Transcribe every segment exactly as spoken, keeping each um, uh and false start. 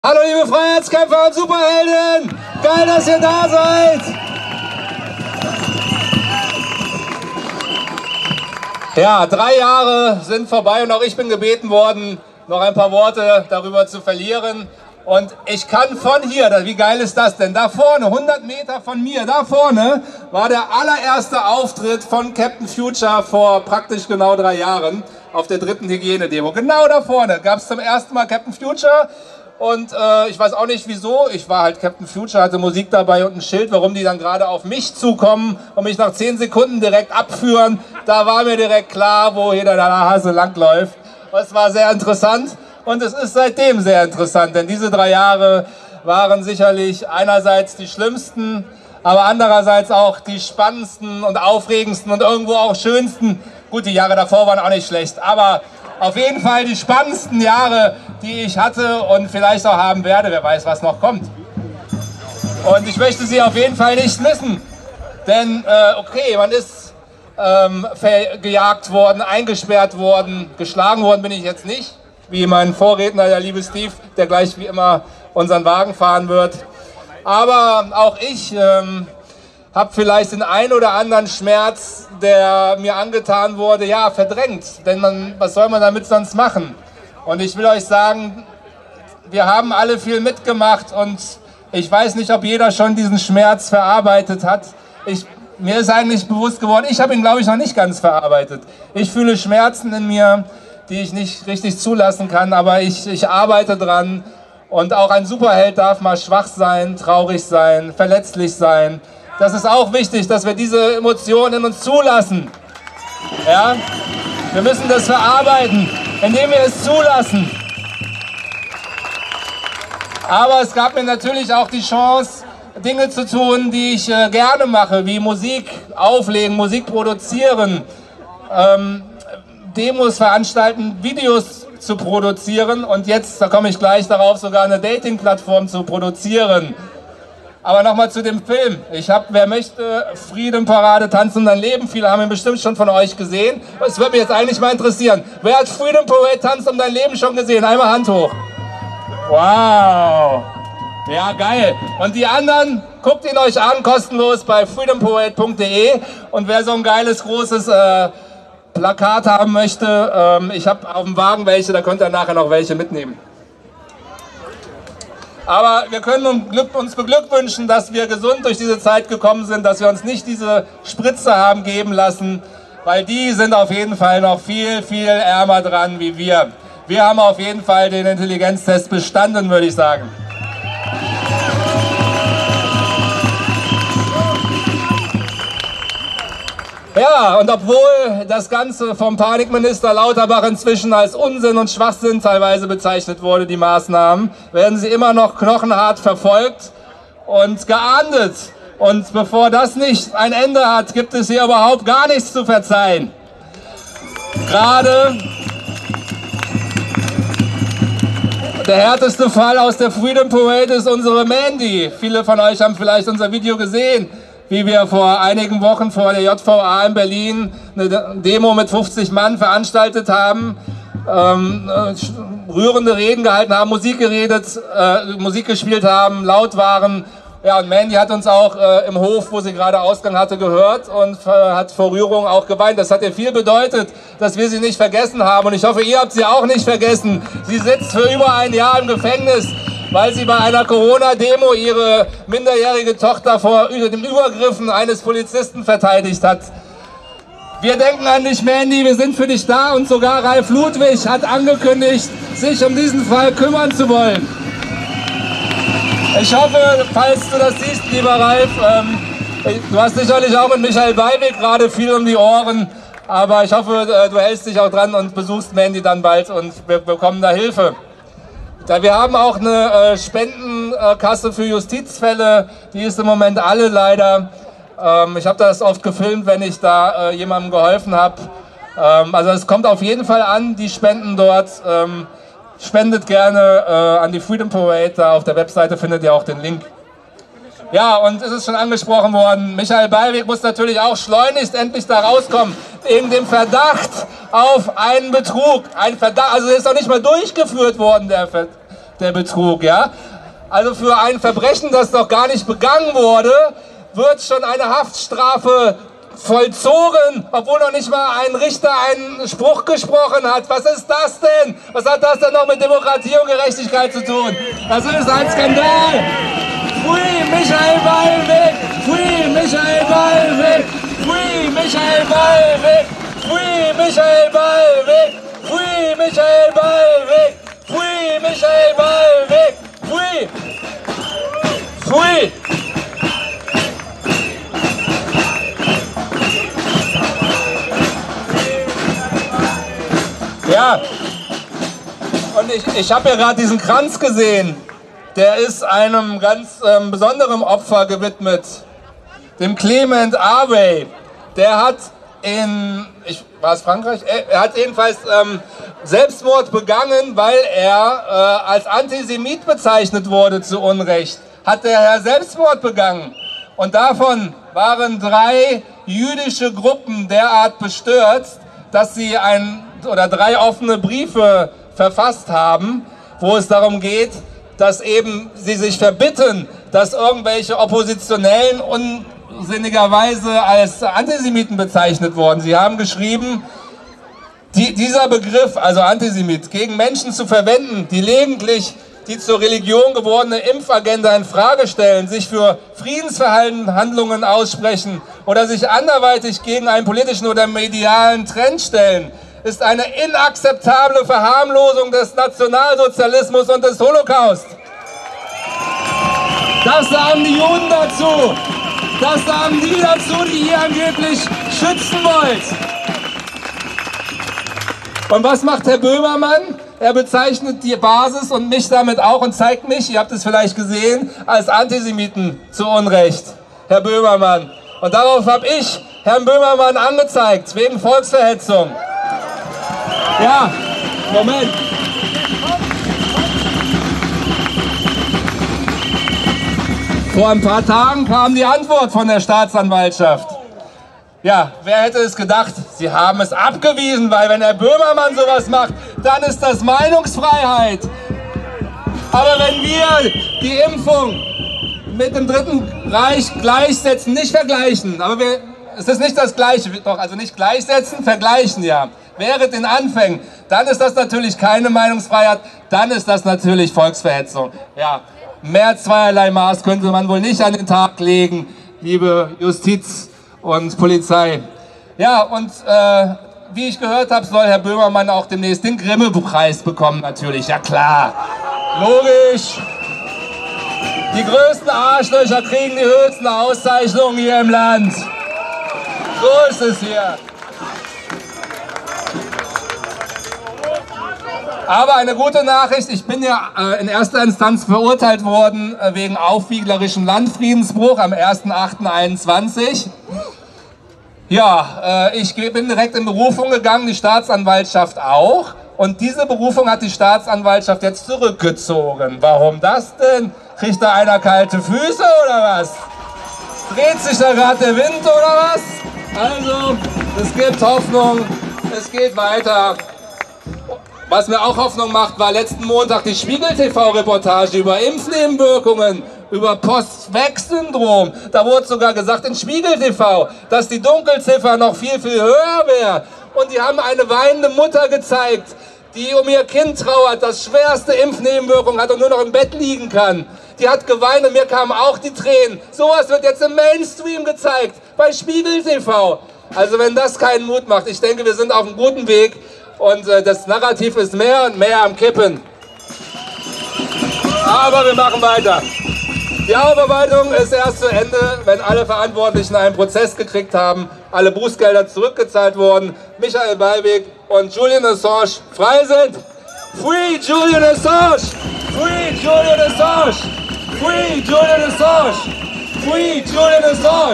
Hallo liebe Freiheitskämpfer und Superhelden! Geil, dass ihr da seid! Ja, drei Jahre sind vorbei und auch ich bin gebeten worden, noch ein paar Worte darüber zu verlieren. Und ich kann von hier, wie geil ist das denn? Da vorne, hundert Meter von mir, da vorne war der allererste Auftritt von Captain Future vor praktisch genau drei Jahren auf der dritten Hygienedemo. Genau da vorne gab es zum ersten Mal Captain Future. Und äh, ich weiß auch nicht wieso, ich war halt Captain Future, hatte Musik dabei und ein Schild, warum die dann gerade auf mich zukommen und mich nach zehn Sekunden direkt abführen. Da war mir direkt klar, wo jeder der Hase langläuft. Es war sehr interessant und es ist seitdem sehr interessant, denn diese drei Jahre waren sicherlich einerseits die schlimmsten, aber andererseits auch die spannendsten und aufregendsten und irgendwo auch schönsten. Gut, die Jahre davor waren auch nicht schlecht, aber auf jeden Fall die spannendsten Jahre, die ich hatte und vielleicht auch haben werde. Wer weiß, was noch kommt. Und ich möchte sie auf jeden Fall nicht missen. Denn, äh, okay, man ist ähm, gejagt worden, eingesperrt worden, geschlagen worden bin ich jetzt nicht. Wie mein Vorredner, der liebe Steve, der gleich wie immer unseren Wagen fahren wird. Aber auch ich ähm, habe vielleicht den ein oder anderen Schmerz, der mir angetan wurde, ja, verdrängt. Denn man, was soll man damit sonst machen? Und ich will euch sagen, wir haben alle viel mitgemacht und ich weiß nicht, ob jeder schon diesen Schmerz verarbeitet hat. Ich, mir ist eigentlich bewusst geworden, ich habe ihn, glaube ich, noch nicht ganz verarbeitet. Ich fühle Schmerzen in mir, die ich nicht richtig zulassen kann, aber ich, ich arbeite dran. Und auch ein Superheld darf mal schwach sein, traurig sein, verletzlich sein. Das ist auch wichtig, dass wir diese Emotionen in uns zulassen. Ja? Wir müssen das verarbeiten, indem wir es zulassen. Aber es gab mir natürlich auch die Chance, Dinge zu tun, die ich äh, gerne mache, wie Musik auflegen, Musik produzieren, ähm, Demos veranstalten, Videos zu produzieren und jetzt, da komme ich gleich darauf, sogar eine Dating-Plattform zu produzieren. Aber nochmal zu dem Film. Ich habe, wer möchte, Freedom Parade, Tanz um dein Leben. Viele haben ihn bestimmt schon von euch gesehen. Es würde mich jetzt eigentlich mal interessieren. Wer hat Freedom Parade, Tanz um dein Leben schon gesehen? Einmal Hand hoch. Wow. Ja, geil. Und die anderen, guckt ihn euch an, kostenlos bei freedom parade punkt de. Und wer so ein geiles, großes äh, Plakat haben möchte, ähm, ich habe auf dem Wagen welche, da könnt ihr nachher noch welche mitnehmen. Aber wir können uns beglückwünschen, dass wir gesund durch diese Zeit gekommen sind, dass wir uns nicht diese Spritze haben geben lassen, weil die sind auf jeden Fall noch viel, viel ärmer dran wie wir. Wir haben auf jeden Fall den Intelligenztest bestanden, würde ich sagen. Ja, und obwohl das Ganze vom Panikminister Lauterbach inzwischen als Unsinn und Schwachsinn teilweise bezeichnet wurde, die Maßnahmen, werden sie immer noch knochenhart verfolgt und geahndet. Und bevor das nicht ein Ende hat, gibt es hier überhaupt gar nichts zu verzeihen. Gerade der härteste Fall aus der Freedom Parade ist unsere Mandy. Viele von euch haben vielleicht unser Video gesehen, wie wir vor einigen Wochen vor der J V A in Berlin eine Demo mit fünfzig Mann veranstaltet haben, ähm, rührende Reden gehalten haben, Musik geredet, äh, Musik gespielt haben, laut waren. Ja, und Mandy hat uns auch äh, im Hof, wo sie gerade Ausgang hatte, gehört und äh, hat vor Rührung auch geweint. Das hat ihr viel bedeutet, dass wir sie nicht vergessen haben. Und ich hoffe, ihr habt sie auch nicht vergessen. Sie sitzt für über ein Jahr im Gefängnis, weil sie bei einer Corona-Demo ihre minderjährige Tochter vor den Übergriffen eines Polizisten verteidigt hat. Wir denken an dich, Mandy, wir sind für dich da und sogar Ralf Ludwig hat angekündigt, sich um diesen Fall kümmern zu wollen. Ich hoffe, falls du das siehst, lieber Ralf, ähm, du hast sicherlich auch mit Michael Ballweg gerade viel um die Ohren, aber ich hoffe, du hältst dich auch dran und besuchst Mandy dann bald und wir bekommen da Hilfe. Wir haben auch eine äh, Spendenkasse für Justizfälle, die ist im Moment alle leider. Ähm, ich habe das oft gefilmt, wenn ich da äh, jemandem geholfen habe. Ähm, also es kommt auf jeden Fall an, die Spenden dort. Ähm, spendet gerne äh, an die Freedom Parade, da auf der Webseite findet ihr auch den Link. Ja, und es ist schon angesprochen worden, Michael Ballweg muss natürlich auch schleunigst endlich da rauskommen, wegen dem Verdacht auf einen Betrug. Ein Verdacht, also ist doch nicht mal durchgeführt worden, der, der Betrug, ja? Also für ein Verbrechen, das noch gar nicht begangen wurde, wird schon eine Haftstrafe vollzogen, obwohl noch nicht mal ein Richter einen Spruch gesprochen hat. Was ist das denn? Was hat das denn noch mit Demokratie und Gerechtigkeit zu tun? Das ist ein Skandal! Free Michael Ballweg! Free Michael Ballweg! Free Michael Ballweg! Free Michael Ballweg! Free Michael Ballweg! Free Michael Ballweg! Free! Free! Ja, und ich, ich habe ja gerade diesen Kranz gesehen. Der ist einem ganz ähm, besonderen Opfer gewidmet, dem Clement Harvey. Der hat in, ich, war es Frankreich? Er, er hat jedenfalls ähm, Selbstmord begangen, weil er äh, als Antisemit bezeichnet wurde zu Unrecht. Hat der Herr Selbstmord begangen. Und davon waren drei jüdische Gruppen derart bestürzt, dass sie ein oder drei offene Briefe verfasst haben, wo es darum geht, dass eben sie sich verbitten, dass irgendwelche Oppositionellen unsinnigerweise als Antisemiten bezeichnet wurden. Sie haben geschrieben, die, dieser Begriff, also Antisemit, gegen Menschen zu verwenden, die gelegentlich die zur Religion gewordene Impfagenda in Frage stellen, sich für Friedensverhandlungen aussprechen oder sich anderweitig gegen einen politischen oder medialen Trend stellen, ist eine inakzeptable Verharmlosung des Nationalsozialismus und des Holocaust. Das sagen die Juden dazu. Das sagen die dazu, die ihr angeblich schützen wollt. Und was macht Herr Böhmermann? Er bezeichnet die Basis und mich damit auch und zeigt mich, ihr habt es vielleicht gesehen, als Antisemiten zu Unrecht. Herr Böhmermann. Und darauf habe ich Herrn Böhmermann angezeigt, wegen Volksverhetzung. Ja, Moment. Vor ein paar Tagen kam die Antwort von der Staatsanwaltschaft. Ja, wer hätte es gedacht? Sie haben es abgewiesen, weil wenn Herr Böhmermann sowas macht, dann ist das Meinungsfreiheit. Aber wenn wir die Impfung mit dem Dritten Reich gleichsetzen, nicht vergleichen, aber wir, es ist nicht das Gleiche, doch, also nicht gleichsetzen, vergleichen, ja. Wäre den Anfängen, dann ist das natürlich keine Meinungsfreiheit, dann ist das natürlich Volksverhetzung. Ja, mehr zweierlei Maß könnte man wohl nicht an den Tag legen, liebe Justiz und Polizei. Ja, und äh, wie ich gehört habe, soll Herr Böhmermann auch demnächst den Grimme-Preis bekommen, natürlich, ja klar, logisch. Die größten Arschlöcher kriegen die höchsten Auszeichnungen hier im Land. So ist es hier. Aber eine gute Nachricht, ich bin ja äh, in erster Instanz verurteilt worden äh, wegen aufwieglerischem Landfriedensbruch am ersten achten einundzwanzig. Ja, äh, ich bin direkt in Berufung gegangen, die Staatsanwaltschaft auch. Und diese Berufung hat die Staatsanwaltschaft jetzt zurückgezogen. Warum das denn? Kriegt da einer kalte Füße oder was? Dreht sich da gerade der Wind oder was? Also, es gibt Hoffnung, es geht weiter. Was mir auch Hoffnung macht, war letzten Montag die Spiegel-T V-Reportage über Impfnebenwirkungen, über Post-Vax-Syndrom. Da wurde sogar gesagt in Spiegel-T V, dass die Dunkelziffer noch viel, viel höher wäre. Und die haben eine weinende Mutter gezeigt, die um ihr Kind trauert, das schwerste Impfnebenwirkungen hat und nur noch im Bett liegen kann. Die hat geweint und mir kamen auch die Tränen. Sowas wird jetzt im Mainstream gezeigt, bei Spiegel-T V. Also wenn das keinen Mut macht, ich denke, wir sind auf einem guten Weg. Und äh, das Narrativ ist mehr und mehr am Kippen. Aber wir machen weiter. Die Aufarbeitung ist erst zu Ende, wenn alle Verantwortlichen einen Prozess gekriegt haben, alle Bußgelder zurückgezahlt wurden, Michael Ballweg und Julian Assange frei sind. Free Julian Assange! Free Julian Assange! Free Julian Assange! Free Julian Assange!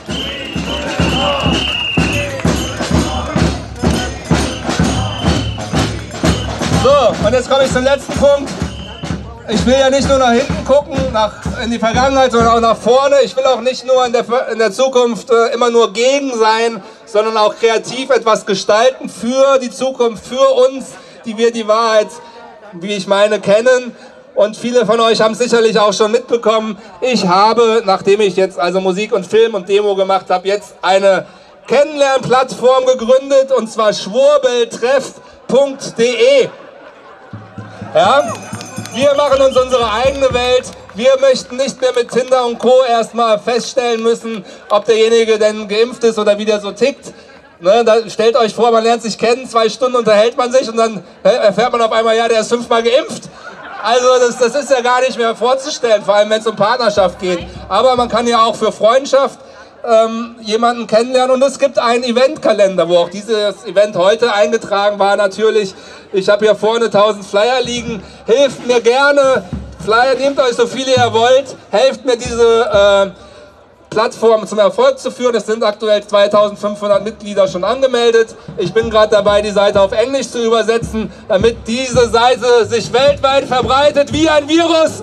So, und jetzt komme ich zum letzten Punkt. Ich will ja nicht nur nach hinten gucken, nach, in die Vergangenheit, sondern auch nach vorne. Ich will auch nicht nur in der, in der Zukunft äh, immer nur gegen sein, sondern auch kreativ etwas gestalten für die Zukunft, für uns, die wir die Wahrheit, wie ich meine, kennen. Und viele von euch haben sicherlich auch schon mitbekommen, ich habe, nachdem ich jetzt also Musik und Film und Demo gemacht habe, jetzt eine Kennenlernplattform gegründet, und zwar schwurbeltreff punkt de. Ja? Wir machen uns unsere eigene Welt. Wir möchten nicht mehr mit Tinder und Co. erstmal feststellen müssen, ob derjenige denn geimpft ist oder wie der so tickt. Ne, da stellt euch vor, man lernt sich kennen, zwei Stunden unterhält man sich und dann erfährt man auf einmal, ja, der ist fünfmal geimpft. Also das, das ist ja gar nicht mehr vorzustellen, vor allem wenn es um Partnerschaft geht. Aber man kann ja auch für Freundschaft ähm, jemanden kennenlernen, und es gibt einen Eventkalender, wo auch dieses Event heute eingetragen war natürlich. Ich habe hier vorne tausend Flyer liegen, hilft mir gerne, Flyer, nehmt euch so viele ihr wollt, helft mir diese äh, Plattform zum Erfolg zu führen. Es sind aktuell zweitausendfünfhundert Mitglieder schon angemeldet. Ich bin gerade dabei, die Seite auf Englisch zu übersetzen, damit diese Seite sich weltweit verbreitet wie ein Virus.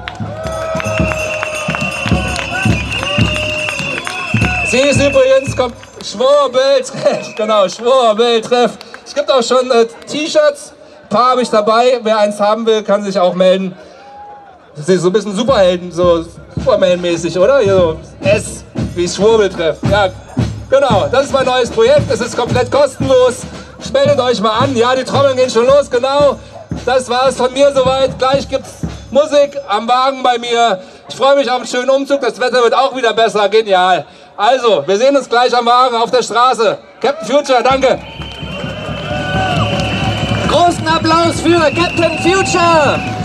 Sie ist übrigens Schwurbeltreff, genau, Schwurbeltreff. Es gibt auch schon äh, T-Shirts, ein paar habe ich dabei. Wer eins haben will, kann sich auch melden. Das ist so ein bisschen Superhelden, so Superman-mäßig, oder? Hier so S wie Schwurbeltreff. Ja, genau, das ist mein neues Projekt. Es ist komplett kostenlos. Meldet euch mal an. Ja, die Trommeln gehen schon los, genau. Das war es von mir soweit. Gleich gibt's Musik am Wagen bei mir. Ich freue mich auf einen schönen Umzug. Das Wetter wird auch wieder besser. Genial. Also, wir sehen uns gleich am Wagen auf der Straße. Captain Future, danke. Großen Applaus für Captain Future!